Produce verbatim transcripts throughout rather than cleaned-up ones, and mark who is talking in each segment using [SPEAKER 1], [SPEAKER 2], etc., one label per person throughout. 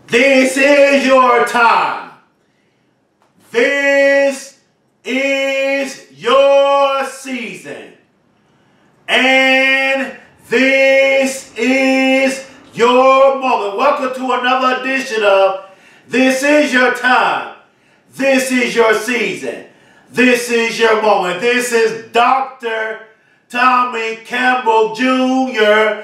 [SPEAKER 1] This is your time. This is your season. And this is your moment. Welcome to another edition of This Is Your Time. This is your season. This is your moment. This is Doctor Tommy Campbell Junior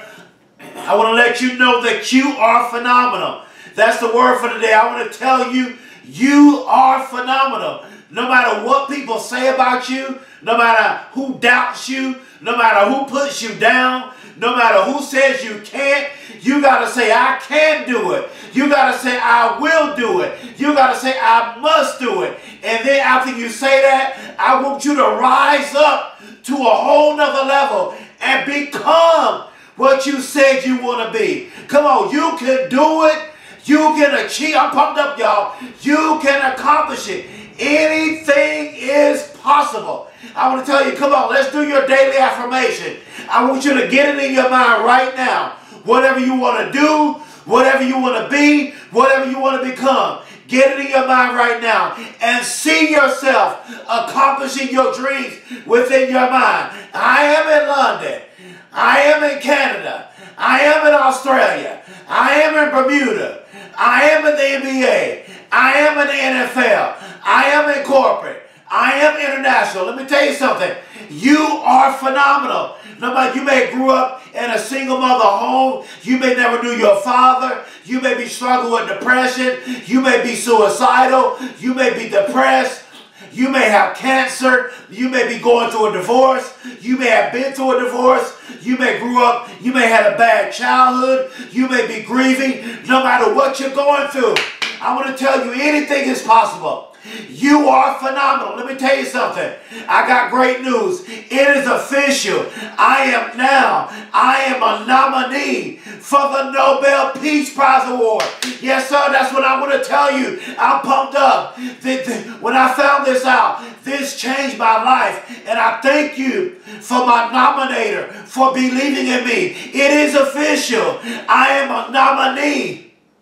[SPEAKER 1] I want to let you know that you are phenomenal. That's the word for today. I want to tell you, you are phenomenal. No matter what people say about you, no matter who doubts you, no matter who puts you down, no matter who says you can't, you got to say, I can do it. You got to say, I will do it. You got to say, I must do it. And then after you say that, I want you to rise up to a whole nother level and become what you said you want to be. Come on, you can do it. You can achieve. I'm pumped up, y'all. You can accomplish it. Anything is possible. I want to tell you, come on, let's do your daily affirmation. I want you to get it in your mind right now. Whatever you want to do, whatever you want to be, whatever you want to become, get it in your mind right now and see yourself accomplishing your dreams within your mind. I am in London. I am in Canada. I am in Australia. I am in Bermuda. I am in the N B A. I am in the N F L. I am in corporate. I am international. Let me tell you something. You are phenomenal. No matter, you may grew up in a single mother home. You may never knew your father. You may be struggling with depression. You may be suicidal. You may be depressed. You may have cancer. You may be going through a divorce. You may have been through a divorce. You may grew up. You may have a bad childhood. You may be grieving. No matter what you're going through, I want to tell you, anything is possible. You are phenomenal. Let me tell you something. I got great news. It is official. I am now, I am a nominee for the Nobel Peace Prize Award. Yes, sir, that's what I want to tell you. I'm pumped up. When I found this out, this changed my life. And I thank you for my nominator for believing in me. It is official. I am a nominee.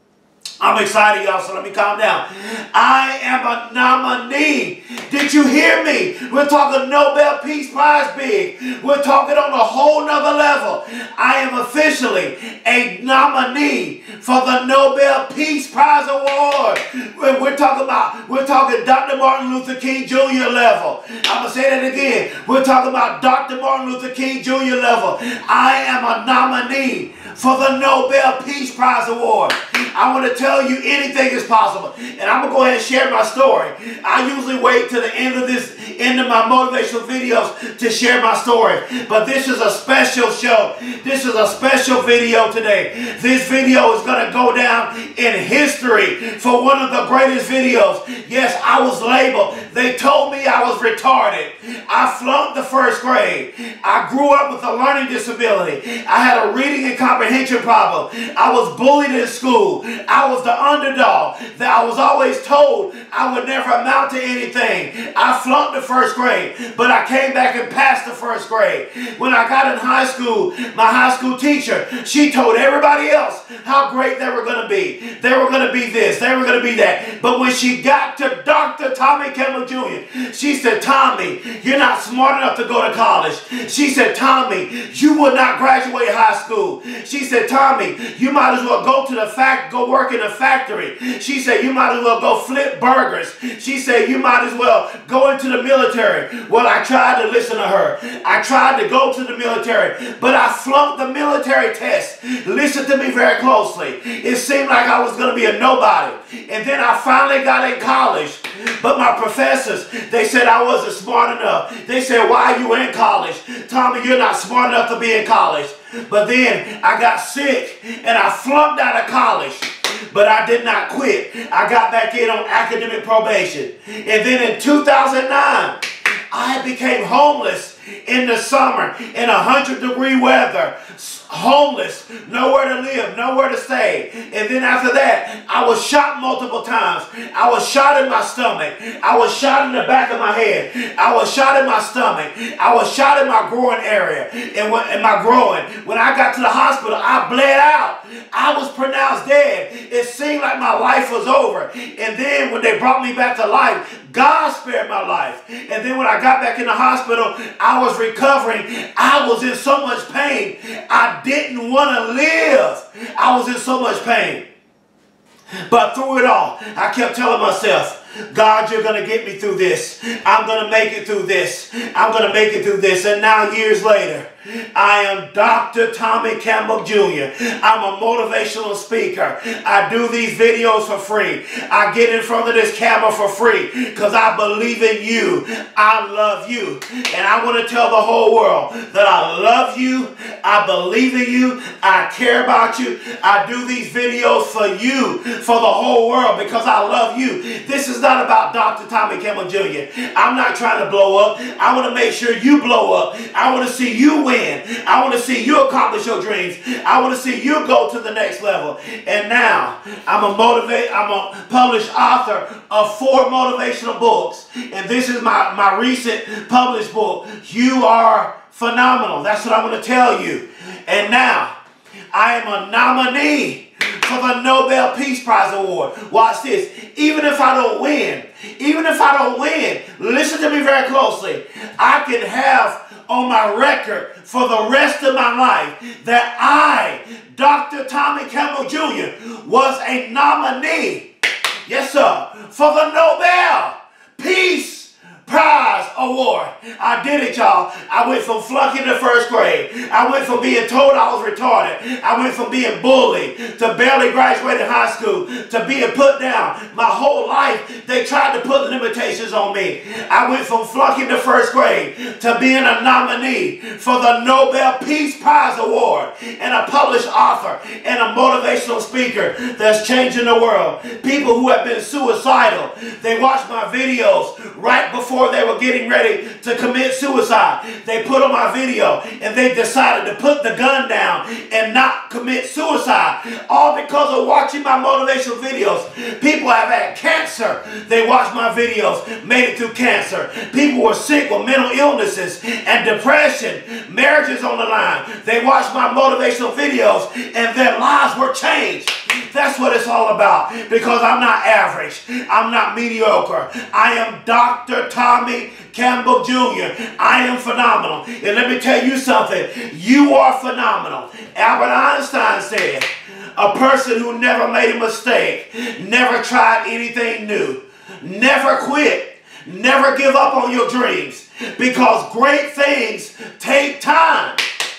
[SPEAKER 1] I'm excited, y'all, so let me calm down. I am a nominee. Did you hear me? We're talking Nobel Peace Prize big. We're talking on a whole nother level. I am officially a nominee for the Nobel Peace Prize Award. We're, we're talking about, we're talking Doctor Martin Luther King Junior level. I'm going to say that again. We're talking about Doctor Martin Luther King Junior level. I am a nominee for the Nobel Peace Prize Award. I want to tell you, anything is possible. And I'm going to go ahead and share my story. I usually wait to the end of this, end of my motivational videos to share my story. But this is a special show. This is a special video today. This video is going to go down in history for one of the greatest videos. Yes, I was labeled. They told me I was retarded. I flunked the first grade. I grew up with a learning disability. I had a reading and comprehension problem. I was bullied in school. I was the underdog that I was always told I would never amount to anything. I flunked the first grade, but I came back and passed the first grade. When I got in high school, my high school teacher, she told everybody else how great they were going to be. They were going to be this. They were going to be that. But when she got to Doctor Tommy Campbell Junior, she said, Tommy, you're not smart enough to go to college. She said, Tommy, you will not graduate high school. She said, Tommy, you might as well go to the fact, go work in a factory. She said, you might as well go flip burgers. She said, you might as well go into the military. Well, I tried to listen to her. I tried to go to the military, but I flunked the military test. Listen to me very closely. It seemed like I was going to be a nobody. And then I finally got in college. But my professors, they said I wasn't smart enough. They said, why are you in college? Tommy, you're not smart enough to be in college. But then I got sick and I flunked out of college. But I did not quit. I got back in on academic probation. And then in two thousand nine, I became homeless in the summer in one hundred degree weather. Homeless, nowhere to live, nowhere to stay. And then after that, I was shot multiple times. I was shot in my stomach. I was shot in the back of my head. I was shot in my stomach. I was shot in my groin area, in, in my groin. When I got to the hospital, I bled out. I was pronounced dead. It seemed like my life was over. And then when they brought me back to life, God spared my life. And then when I got back in the hospital, I was recovering. I was in so much pain. I didn't want to live. I was in so much pain. But through it all, I kept telling myself, God, you're going to get me through this. I'm going to make it through this. I'm going to make it through this. And now years later, I am Doctor Tommy Campbell Junior I'm a motivational speaker. I do these videos for free. I get in front of this camera for free because I believe in you. I love you. And I want to tell the whole world that I love you. I believe in you. I care about you. I do these videos for you, for the whole world, because I love you. This is not about Doctor Tommy Campbell Junior I'm not trying to blow up. I want to make sure you blow up. I want to see you win. I want to see you accomplish your dreams. I want to see you go to the next level. And now I'm a motivate. I'm a published author of four motivational books. And this is my, my recent published book. You are phenomenal. That's what I'm going to tell you. And now I am a nominee for the Nobel Peace Prize Award. Watch this. Even if I don't win, even if I don't win, listen to me very closely. I can have on my record for the rest of my life that I, Doctor Tommy Campbell Junior, was a nominee, yes sir, for the Nobel Peace Prize Award. I did it, y'all. I went from flunking the first grade. I went from being told I was retarded. I went from being bullied to barely graduating high school to being put down. My whole life, they tried to put limitations on me. I went from flunking the first grade to being a nominee for the Nobel Peace Prize Award and a published author and a motivational speaker that's changing the world. People who have been suicidal, they watch my videos right before they were getting ready to commit suicide. They put on my video and they decided to put the gun down and not commit suicide. All because of watching my motivational videos. People have had cancer. They watched my videos, made it through cancer. People were sick with mental illnesses and depression. Marriages on the line. They watched my motivational videos and their lives were changed. That's what it's all about. Because I'm not average. I'm not mediocre. I am Doctor Tommy Campbell Junior I am phenomenal. And let me tell you something. You are phenomenal. Albert Einstein said, a person who never made a mistake, never tried anything new, never quit, never give up on your dreams, because great things take time.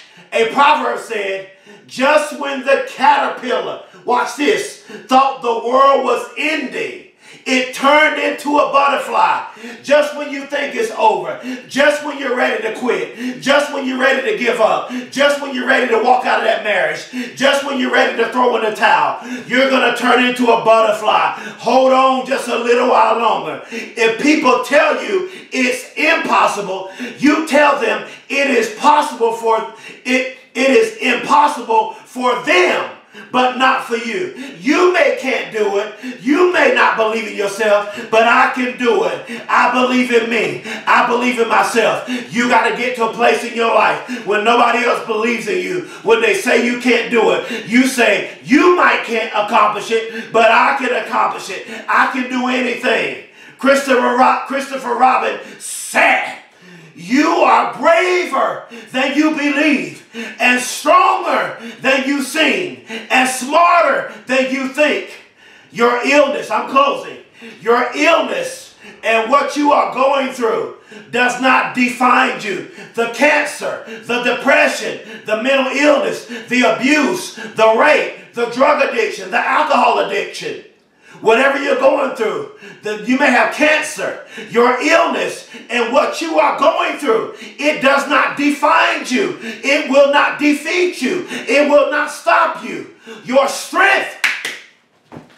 [SPEAKER 1] A proverb said, just when the caterpillar, watch this, thought the world was ending, it turned into a butterfly. Just when you think it's over, just when you're ready to quit, just when you're ready to give up, just when you're ready to walk out of that marriage, just when you're ready to throw in the towel, you're going to turn into a butterfly. Hold on just a little while longer. If people tell you it's impossible, you tell them it is possible for it. It is impossible for them, but not for you. You may can't do it. You may not believe in yourself, but I can do it. I believe in me. I believe in myself. You got to get to a place in your life when nobody else believes in you. When they say you can't do it, you say, you might can't accomplish it, but I can accomplish it. I can do anything. Christopher, Rob Christopher Robin said, you are braver than you believe, and stronger than you seem, and smarter than you think. Your illness, I'm closing, your illness and what you are going through does not define you. The cancer, the depression, the mental illness, the abuse, the rape, the drug addiction, the alcohol addiction, whatever you're going through, the, you may have cancer, your illness, and what you are going through, it does not define you. It will not defeat you. It will not stop you. Your strength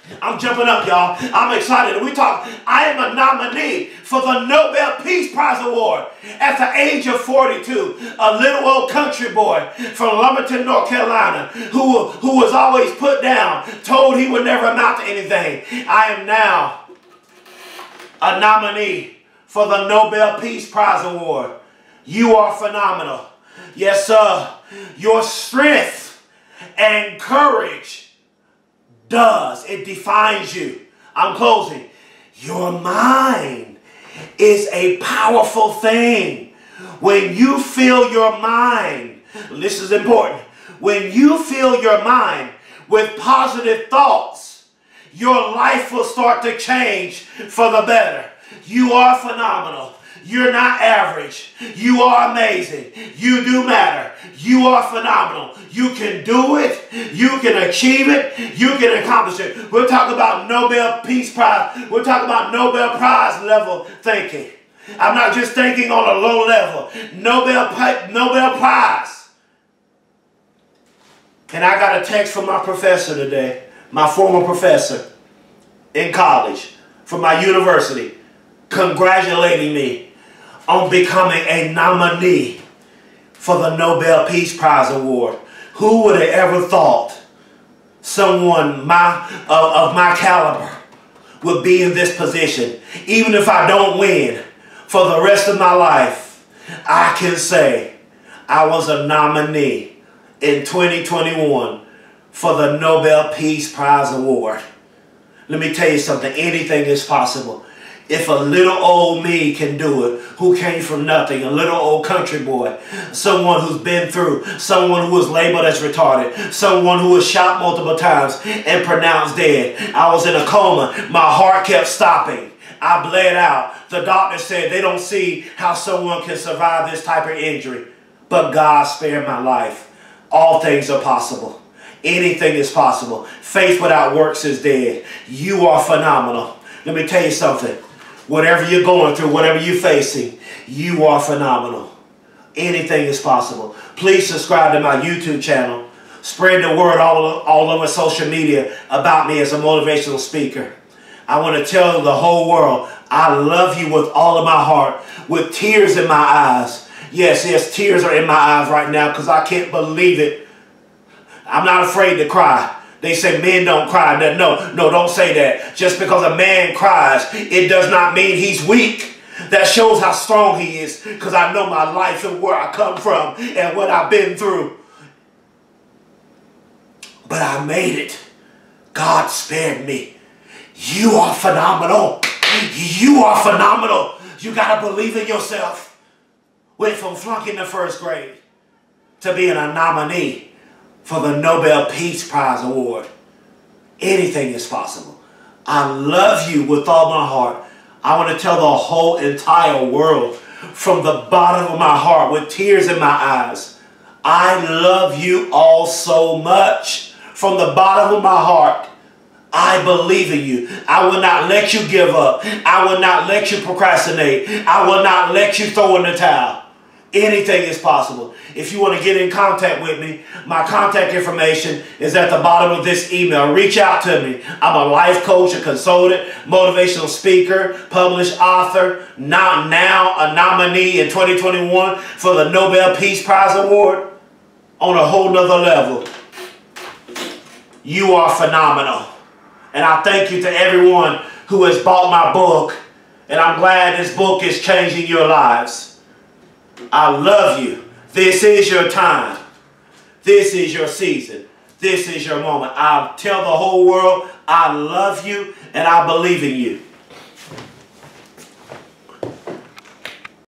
[SPEAKER 1] I'm jumping up, y'all. I'm excited. We talk, I am a nominee for the Nobel Peace Prize Award. At the age of forty-two, a little old country boy from Lumberton, North Carolina, who, who was always put down, told he would never amount to anything. I am now a nominee for the Nobel Peace Prize Award. You are phenomenal. Yes, sir. Your strength and courage does. It defines you. I'm closing. Your mind is a powerful thing. When you fill your mind, this is important, when you fill your mind with positive thoughts, your life will start to change for the better. You are phenomenal. You're not average. You are amazing. You do matter. You are phenomenal. You can do it. You can achieve it. You can accomplish it. We're talking about Nobel Peace Prize. We're talking about Nobel Prize level thinking. I'm not just thinking on a low level. Nobel, Nobel Prize. And I got a text from my professor today, my former professor in college, from my university, congratulating me on becoming a nominee for the Nobel Peace Prize Award. Who would have ever thought someone my, uh, of my caliber would be in this position? Even if I don't win for the rest of my life, I can say I was a nominee in twenty twenty-one for the Nobel Peace Prize Award. Let me tell you something. Anything is possible. If a little old me can do it, who came from nothing, a little old country boy, someone who's been through, someone who was labeled as retarded, someone who was shot multiple times and pronounced dead. I was in a coma. My heart kept stopping. I bled out. The doctor said they don't see how someone can survive this type of injury. But God spared my life. All things are possible. Anything is possible. Faith without works is dead. You are phenomenal. Let me tell you something. Whatever you're going through, whatever you're facing, you are phenomenal. Anything is possible. Please subscribe to my YouTube channel. Spread the word all, all over social media about me as a motivational speaker. I want to tell the whole world, I love you with all of my heart, with tears in my eyes. Yes, yes, tears are in my eyes right now because I can't believe it. I'm not afraid to cry. They say men don't cry. No, no, don't say that. Just because a man cries, it does not mean he's weak. That shows how strong he is, because I know my life and where I come from and what I've been through. But I made it. God spared me. You are phenomenal. You are phenomenal. You got to believe in yourself. Went from flunking the first grade to being a nominee for the Nobel Peace Prize Award. Anything is possible. I love you with all my heart. I want to tell the whole entire world from the bottom of my heart with tears in my eyes, I love you all so much. From the bottom of my heart, I believe in you. I will not let you give up. I will not let you procrastinate. I will not let you throw in the towel. Anything is possible. If you want to get in contact with me, my contact information is at the bottom of this email. Reach out to me. I'm a life coach, a consultant, motivational speaker, published author, now, now a nominee in twenty twenty-one for the Nobel Peace Prize Award on a whole nother level. You are phenomenal. And I thank you to everyone who has bought my book. And I'm glad this book is changing your lives. I love you. This is your time. This is your season. This is your moment. I'll tell the whole world I love you and I believe in you.